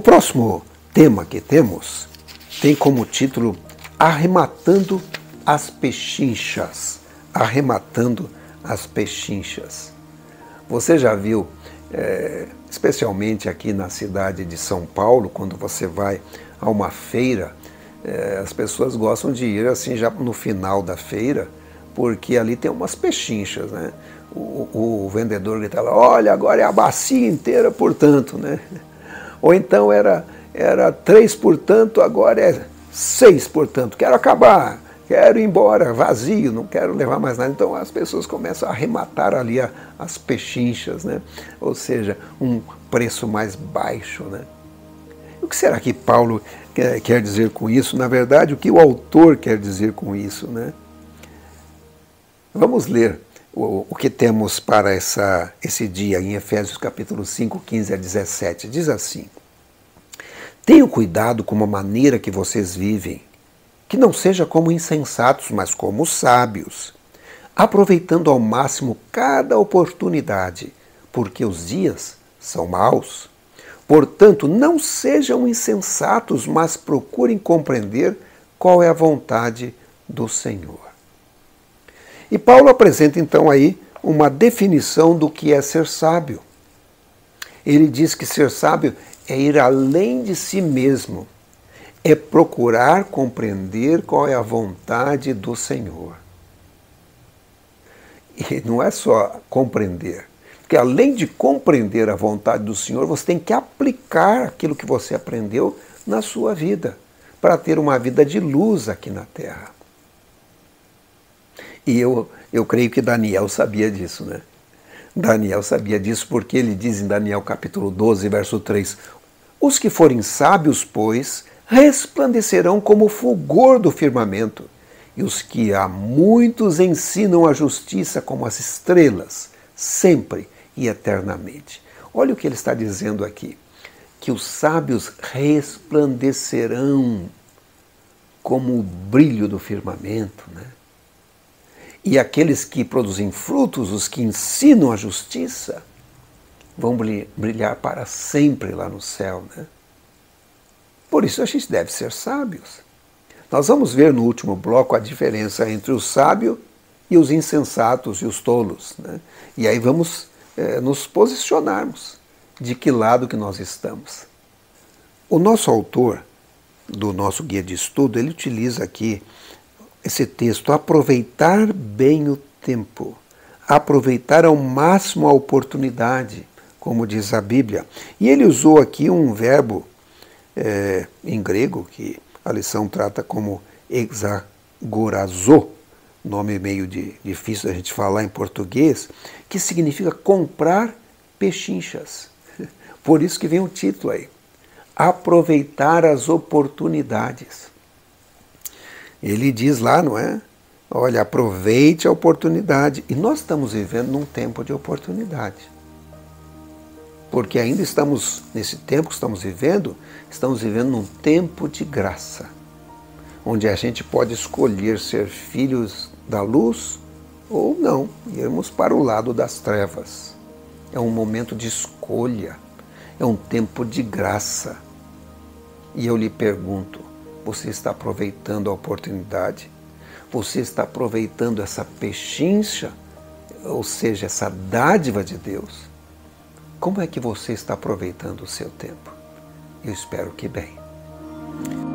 próximo tema que temos tem como título Arrematando as Pechinchas. Arrematando as Pechinchas. Você já viu, especialmente aqui na cidade de São Paulo, quando você vai a uma feira, as pessoas gostam de ir assim já no final da feira, porque ali tem umas pechinchas, né? O vendedor grita lá, olha, agora é a bacia inteira por tanto, né? Ou então era 3 por tanto, agora é 6 por tanto. Quero acabar, quero ir embora, vazio, não quero levar mais nada. Então as pessoas começam a arrematar ali as pechinchas, né? Ou seja, um preço mais baixo, né? O que será que Paulo quer dizer com isso? Na verdade, o que o autor quer dizer com isso, né? Vamos ler o que temos para esse dia em Efésios capítulo 5, 15 a 17. Diz assim: tenham cuidado com a maneira que vocês vivem, que não seja como insensatos, mas como sábios, aproveitando ao máximo cada oportunidade, porque os dias são maus. Portanto, não sejam insensatos, mas procurem compreender qual é a vontade do Senhor. E Paulo apresenta então aí uma definição do que é ser sábio. Ele diz que ser sábio é ir além de si mesmo, é procurar compreender qual é a vontade do Senhor. E não é só compreender, porque além de compreender a vontade do Senhor, você tem que aplicar aquilo que você aprendeu na sua vida, para ter uma vida de luz aqui na terra. E eu creio que Daniel sabia disso, né? Daniel sabia disso porque ele diz em Daniel capítulo 12, verso 3, os que forem sábios, pois, resplandecerão como o fulgor do firmamento, e os que a muitos ensinam a justiça como as estrelas, sempre e eternamente. Olha o que ele está dizendo aqui, que os sábios resplandecerão como o brilho do firmamento, né? E aqueles que produzem frutos, os que ensinam a justiça, vão brilhar para sempre lá no céu, né? Por isso a gente deve ser sábios. Nós vamos ver no último bloco a diferença entre o sábio e os insensatos e os tolos, né? E aí vamos nos posicionarmos de que lado que nós estamos. O nosso autor do nosso guia de estudo, ele utiliza aqui esse texto, aproveitar bem o tempo, aproveitar ao máximo a oportunidade, como diz a Bíblia. E ele usou aqui um verbo em grego, que a lição trata como exagorazo, nome meio difícil da gente falar em português, que significa comprar pechinchas. Por isso que vem o título aí, aproveitar as oportunidades. Ele diz lá, não é? Olha, aproveite a oportunidade. E nós estamos vivendo num tempo de oportunidade. Porque ainda estamos, nesse tempo que estamos vivendo num tempo de graça. Onde a gente pode escolher ser filhos da luz ou não, irmos para o lado das trevas. É um momento de escolha. É um tempo de graça. E eu lhe pergunto, você está aproveitando a oportunidade? Você está aproveitando essa pechincha, ou seja, essa dádiva de Deus? Como é que você está aproveitando o seu tempo? Eu espero que bem.